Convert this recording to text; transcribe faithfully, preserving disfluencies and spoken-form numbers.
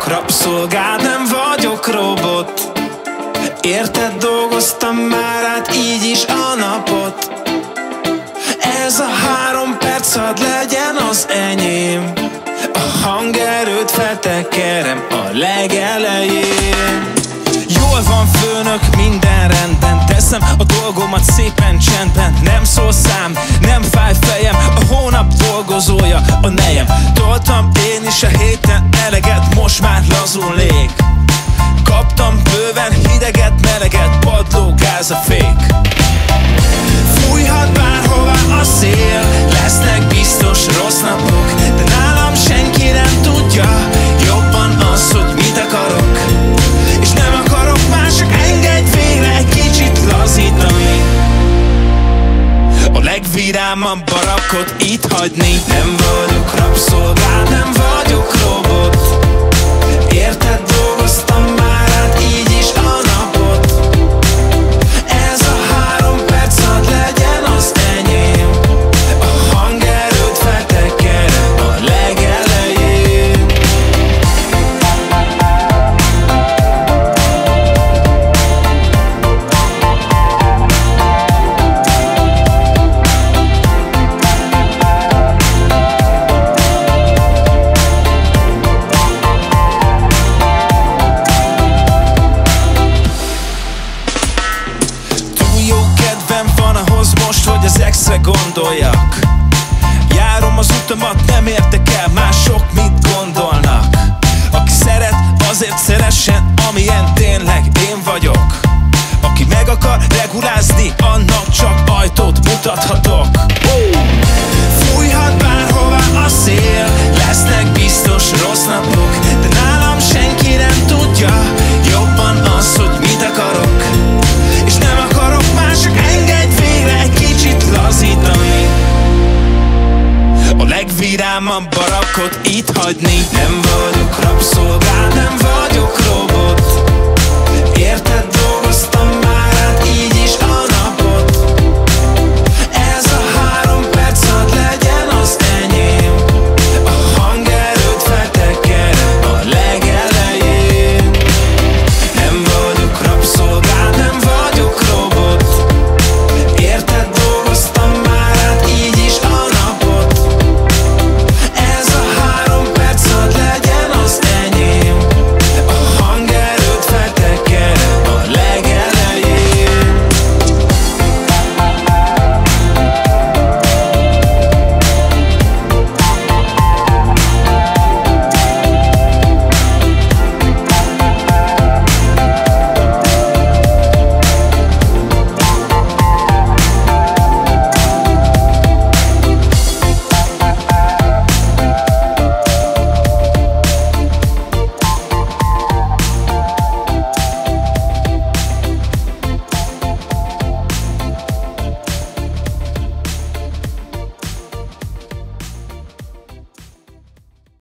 vagyok rabszolgád, nem vagyok robot. Érted, dolgoztam már át így is a napot. Ez a három perc hadd legyen az enyém. A hangerőt feltekerem a legelején. Jól van főnök, minden rendben. Teszem a dolgomat szépen csendben. Nem szól szám, nem fáj fejem. A hónap dolgozója a nejem. Toltam én is a héten eleget, most már lazul lég. Kaptam bőven hideget, meleget, padló, gáz a fék. Fújhat bárhová a szél, lesznek biztos rossz napok, de nálam senki nem tudja jobban az, hogy mit akarok. És nem akarok már, csak engedj végre egy kicsit lazítani. A legvirámabb barakot itt hagyni. Nem vagyok rabszolgád, nem vagyok robot. Érted, dolgoztam már át így is a napot. Ez a három perc hadd legyen az enyém. A hangerőt feltekerem a legelején. Most, hogy az exre gondoljak. Járom az utamat, nem értek el,